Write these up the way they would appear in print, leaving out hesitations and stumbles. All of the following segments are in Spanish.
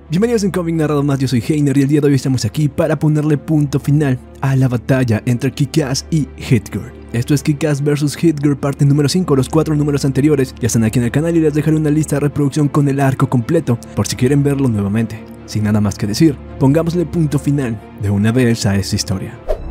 Bienvenidos a un cómic narrado más, yo soy Heiner y el día de hoy estamos aquí para ponerle punto final a la batalla entre Kick-Ass y Hit-Girl. Esto es Kick-Ass vs Hit-Girl parte número 5, los 4 números anteriores ya están aquí en el canal y les dejaré una lista de reproducción con el arco completo por si quieren verlo nuevamente. Sin nada más que decir, pongámosle punto final de una vez a esta historia.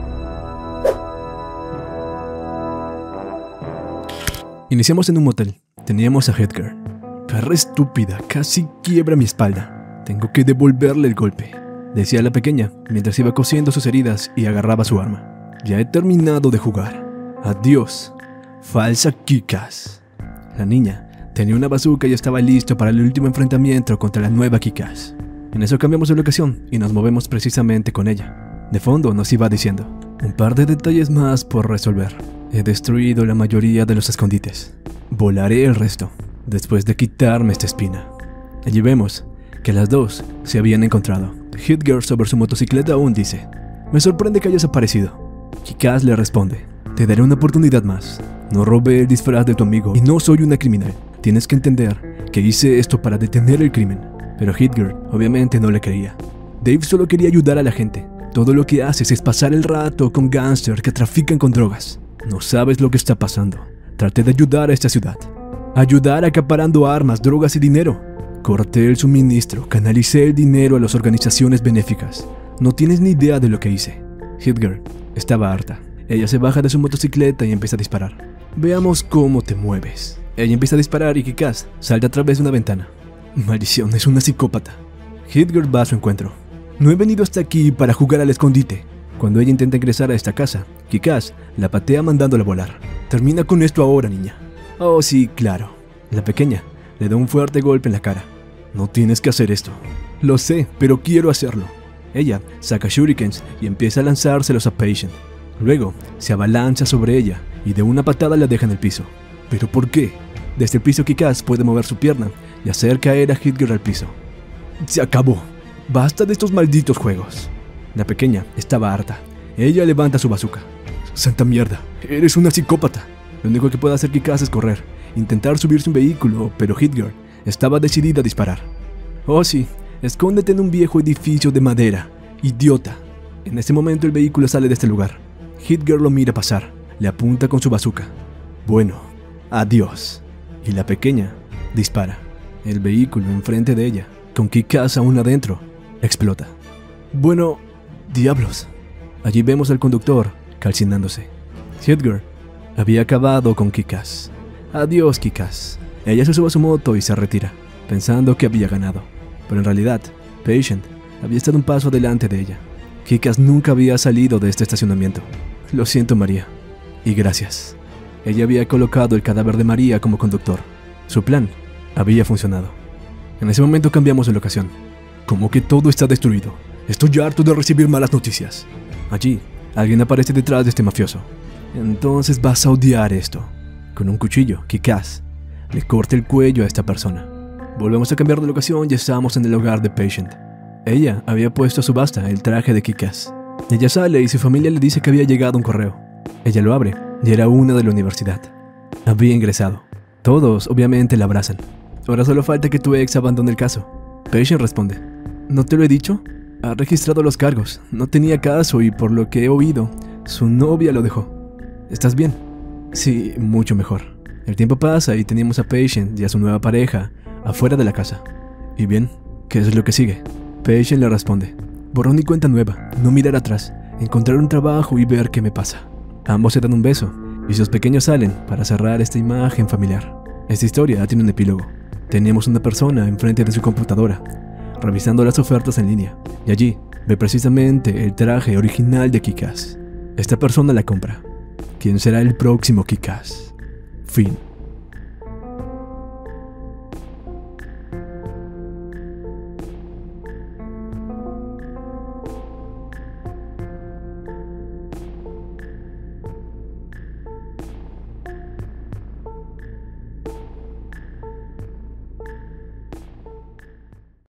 Iniciamos en un motel, teníamos a Hit-Girl. Perra estúpida, casi quiebra mi espalda. Tengo que devolverle el golpe, decía la pequeña mientras iba cosiendo sus heridas y agarraba su arma. Ya he terminado de jugar. Adiós, falsa Kick-Ass. La niña tenía una bazooka y estaba listo para el último enfrentamiento contra la nueva Kick-Ass. En eso cambiamos de locación y nos movemos precisamente con ella. De fondo nos iba diciendo, un par de detalles más por resolver. He destruido la mayoría de los escondites. Volaré el resto, después de quitarme esta espina. Allí vemos que las dos se habían encontrado. Hit-Girl sobre su motocicleta aún dice, me sorprende que hayas aparecido. Kick-Ass le responde, te daré una oportunidad más. No robé el disfraz de tu amigo y no soy una criminal. Tienes que entender que hice esto para detener el crimen. Pero Hit-Girl obviamente no le creía. Dave solo quería ayudar a la gente. Todo lo que haces es pasar el rato con gángsters que trafican con drogas. No sabes lo que está pasando. Traté de ayudar a esta ciudad. Ayudar acaparando armas, drogas y dinero. Corté el suministro, canalicé el dinero a las organizaciones benéficas. No tienes ni idea de lo que hice. Hit-Girl estaba harta. Ella se baja de su motocicleta y empieza a disparar. Veamos cómo te mueves. Ella empieza a disparar y Kick-Ass salta a través de una ventana. Maldición, es una psicópata. Hit-Girl va a su encuentro. No he venido hasta aquí para jugar al escondite. Cuando ella intenta ingresar a esta casa, Kick-Ass la patea mandándola a volar. Termina con esto ahora, niña. Oh sí, claro. La pequeña le da un fuerte golpe en la cara. No tienes que hacer esto. Lo sé, pero quiero hacerlo. Ella saca shurikens y empieza a lanzárselos a Patient. Luego se abalanza sobre ella y de una patada la deja en el piso. ¿Pero por qué? Desde el piso Kick-Ass puede mover su pierna y hacer caer a Hit-Girl al piso. Se acabó. Basta de estos malditos juegos. La pequeña estaba harta. Ella levanta su bazooka. Santa mierda, eres una psicópata. Lo único que puede hacer Kick-Ass es correr, intentar subirse un vehículo, pero Hit-Girl estaba decidida a disparar. Oh sí, escóndete en un viejo edificio de madera, idiota. En ese momento el vehículo sale de este lugar. Hit-Girl lo mira pasar, le apunta con su bazooka. Bueno, adiós. Y la pequeña dispara. El vehículo enfrente de ella, con Kick-Ass aún adentro, explota. Bueno, diablos. Allí vemos al conductor calcinándose. Hit-Girl había acabado con Kick-Ass. Adiós, Kick-Ass. Ella se sube a su moto y se retira, pensando que había ganado. Pero en realidad, Patient había estado un paso adelante de ella. Kick-Ass nunca había salido de este estacionamiento. Lo siento, María. Y gracias. Ella había colocado el cadáver de María como conductor. Su plan había funcionado. En ese momento cambiamos de locación. Como que todo está destruido. Estoy harto de recibir malas noticias. Allí, alguien aparece detrás de este mafioso. Entonces vas a odiar esto. Con un cuchillo, Kick-Ass le corta el cuello a esta persona. Volvemos a cambiar de locación y estamos en el hogar de Patient. Ella había puesto a subasta el traje de Kick-Ass. Ella sale y su familia le dice que había llegado un correo. Ella lo abre y era una de la universidad. Había ingresado. Todos obviamente la abrazan. Ahora solo falta que tu ex abandone el caso. Patient responde, ¿no te lo he dicho? Ha registrado los cargos. No tenía caso y por lo que he oído, su novia lo dejó. ¿Estás bien? Sí, mucho mejor. El tiempo pasa y tenemos a Patient y a su nueva pareja afuera de la casa. ¿Y bien? ¿Qué es lo que sigue? Patient le responde, borrón y cuenta nueva, no mirar atrás, encontrar un trabajo y ver qué me pasa. Ambos se dan un beso y sus pequeños salen para cerrar esta imagen familiar. Esta historia tiene un epílogo. Teníamos una persona enfrente de su computadora, revisando las ofertas en línea, y allí ve precisamente el traje original de Kick-Ass. Esta persona la compra. ¿Quién será el próximo Kick-Ass? Fin.